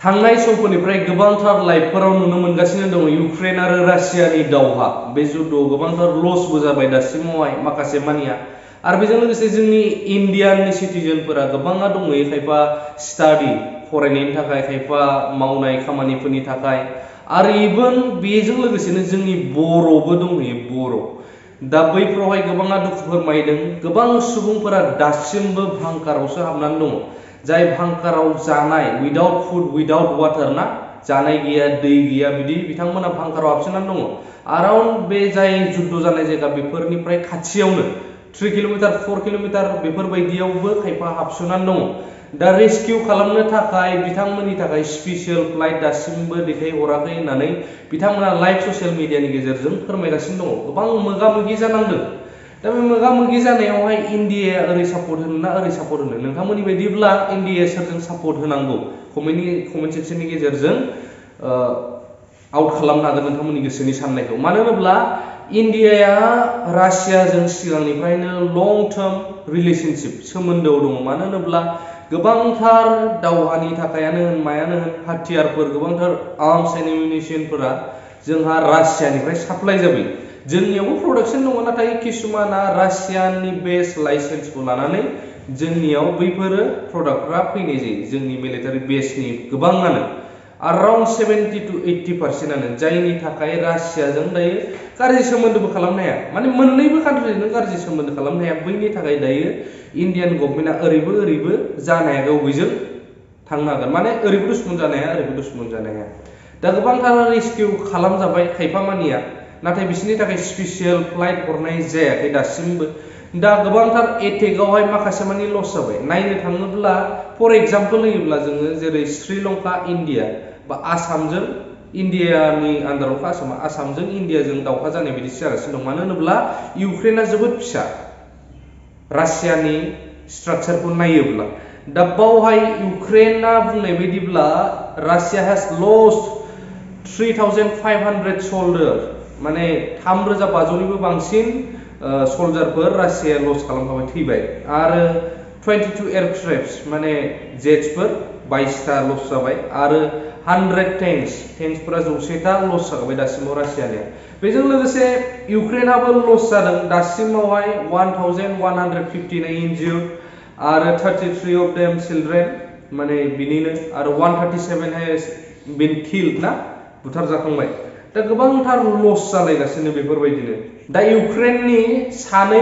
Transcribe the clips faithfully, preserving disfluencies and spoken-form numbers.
थांनाय समफोरनिफ्राय गोबांथार लाइभफोराव नुनो मोनगासिनो दङ इउक्रेन आरो रासियानि दावहा बे जुद्धआव गोबांथार लसबो जाबाय दासिमावहाय माखासे मानिया आरो बेजों लोगोसे जोंनि इन्डियाननि सिटिजेनफोरा गोबाङा दङयो खायफा स्टाडि फरायनायनि थाखाय खायफा मावनाय खामानिफोरनि थाखाय आरो इभेन बेजों लोगोसेनो जोंनि बर'बो दङयो बर' दा बैफोरावहाय गोबाङा दुखु फोरमायदों गोबां सुबुंफोरा दासिमबो भांकारावसो हाबनानै दङ जाय भांकाराव जानाय विदाउट फुड विदाउट वाटार ना जानाय गैया दै गैया बिदि बिथांमोना भांकाराव हाबसोनानै दङ अराउन्ड बे जाय जुद्ध जानाय जायगा बेफोरनिफ्राय खाथियावनो थ्रि किल'मिटार फर किल'मिटार बेफोरबायदियावबो खायफा हाबसोनानै दङ दा रेस्किउ खालामनो थाखाय बिथांमोननि थाखाय स्पेशल फ्लाइट दासिमबो दैथायहराखै होननानै बिथांमोना लाइभ ससियेल मिडियानि गेजेरजों फोरमायगासिनो दङ गोबां मोगा मोगि जानांदों दा बे मोगा मोगि जानायावहाय इन्डियाया ओरै सापर्ट होनो ना ओरै सापर्ट होनो नोंथांमोननि बायदिब्ला इन्डियाया सोरजों सापर्ट होनांगौ कमेन्ट कमेन्ट सेक्सननि गेजेरजों आउट खालामनो हागोन नोंथांमोननि गोसोनि साननायखौ मानो होनोब्ला इन्डियाया रासियाजों सिगांनिफ्रायनो लं टार्म रिलेशनशिप सोमोन्दोआव दङ मानो होनोब्ला गोबांथार दावहानि थाखायानो होन मायानो होन हाथियारफोर गोबांथार आर्मस एन्ड एमिनिशनफोरा जोंहा रासियानिफ्राय साप्लाइ जाबाय जोंनियावबो प्रडाक्शन दङ नाथाय किसुमाना रासियानि बेस लाइसेन्सखौ लानानै जोंनियाव बैफोरो प्रडाक्टफोरा फैनाय जायो जोंनि मिलिटारि बेसनि गोबाङानो अराउन्ड सेभेन्टि टु एइटि पार्सेन्टआनो जायनि थाखाय रासियाजों दायो गाज्रि सोमोन्दोबो खालामनो हाया माने मोननैबो कान्ट्रिजोंनो गाज्रि सोमोन्दो खालामनो हाया बैनि थाखाय दायो इन्डियान गभर्नमेन्टआ ओरैबो ओरैबो जानो हाया गावबैजों थांनो हागोन माने ओरैबो दुश्मन जानो हाया ओरैबो दुश्मन जानो हाया दा गोबांथार रेस्किउ खालामजाबाय खायफा मानिया नाथाय बिसोरनि थाखाय स्पेशल फ्लाइट हरनाय जायाखै दासिमबो दा गोबांथार एटेकआवहाय माखासे मानि लस जाबाय नायनो थाङोब्ला फर एग्जाम्पल होयोब्ला जोङो जेरै श्रीलंका इन्डिया बा आसामजों इन्डियानि आन्दाराव आसामा आसामजों इन्डियाजों दावहा जानाय बायदि जागासिनो दं मानो होनोब्ला इउक्रेना जोबोद फिसा रासियानि स्ट्राक्चारखौ नायोब्ला दा बावहाय इउक्रेना बुंनाय बायदिब्ला Russia has lost three thousand five hundred soldier माने थाम रोजा बाजौनिबो बांसिन सोल्जारफोर रासिया लस खालामखाबाय थैबाय आरो टुवेन्टि टु एयारक्राफ्ट्स माने जेट्सफोर बाइसटा लस जाबाय आरो हान्ड्रेड टेंक्स टेंक्सफोरा जौसेथा लस जाबाय दासिमाव रासियानिया बेजों लोगोसे इउक्रेनाबो लस जादों दासिमावहाय one thousand one hundred fifty nine injured आरो thirty three of them children माने बिनिनो आरो one thirty seven has been killed ना बुथार जाखांबाय दा गोबांथार लस जालायगासिनो बेफोरबायदिनो दा इउक्रेननि सानै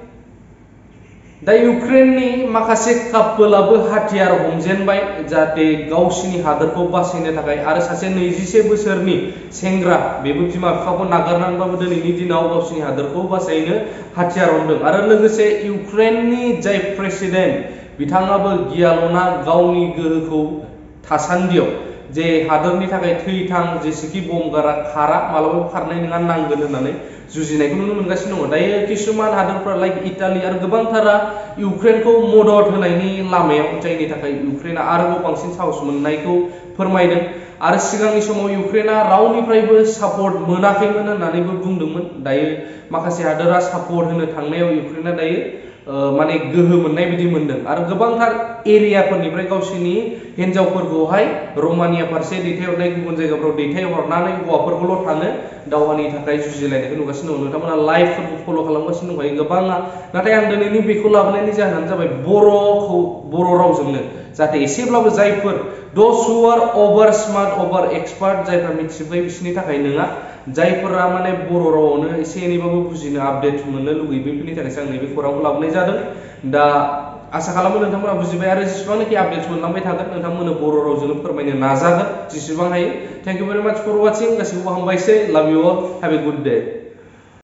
दा इउक्रेननि माखासे कापोलाबो हाथियार हमजेनबाय जाहाथे गावसिनि हादोरखौ बासायनो थाखाय आरो सासे नैजिसे बोसोरनि सेंग्रा बेबो बिमा बिफाखौ नागारनानैबाबो दिनैनि दिनाव गावसिनि हादोरखौ बासायनो हाथियार हमदों आरो लोगोसे इउक्रेननि जाय प्रेसिडेन्ट बिथाङाबो गियाल'ना गावनि गोहोखौ थासान्दियाव जे हादोरनि थाखाय थैथां जेसेखि बम गारा खारा मालाबाबो खारनाय नङा नांगोन होननानै जुजिनायखौ नुनो मोनगासिनो दङ दायो किसुमान हादोरफोरा लाइक इटालि आरो गोबांथारा इउक्रेनखौ मदद होनायनि लामायाव जायनि थाखाय इउक्रेना आरोबाव बांसिन साहस मोननायखौ फोरमायदों आरो सिगांनि समाव इउक्रेना रावनिफ्रायबो सापर्ट मोनाखैमोन होननानैबो बुंदोंमोन दायो माखासे हादोरा सापर्ट होनो थांनायाव इउक्रेना दायो माने गोहो मोननाय बायदि मोनदों आरो गोबांथार एरियाफोरनिफ्राय गावसिनि हिन्जावफोरखौहाय रमानिया फारसे दैथायहरनाय गुबुन जायगाफ्राव दैथायहरनानै हौवाफोरखौल' थानो दावहानि थाखाय जुजिलायनायखौ नुगासिनो दं नोंथांमोना लाइभफोरखौ फल' खालामगासिनो दंखायो गोबाङा नाथाय आं दिनैनि बेखौ लाबोनायनि जाहोनानो जाबाय बर'खौ बर' रावजोंनो जाहाथे एसेब्लाबो जायफोर दस हु आर अभार स्मार्ट अभार एक्सपार्ट जायफ्रा मिथिबाय बिसोरनि थाखाय नङा जायफोरा माने बर' रावावनो एसे एनैबाबो बुजिनो आपडेट मोननो लुगैयो बेफोरनि थाखायसो आं नैबे खौरांखौ लाबोनाय जादों दा आसा खालामो नोंथांमोना बुजिबाय आरो जेसेबांनाखि आपडेट्स मोनलांबाय थागोन नोंथांमोननो बर' रावजोंनो फोरमायनो नाजागोन जेसेबां हायो thank you very much for watching गासिबो हामबायसै love you all have a good day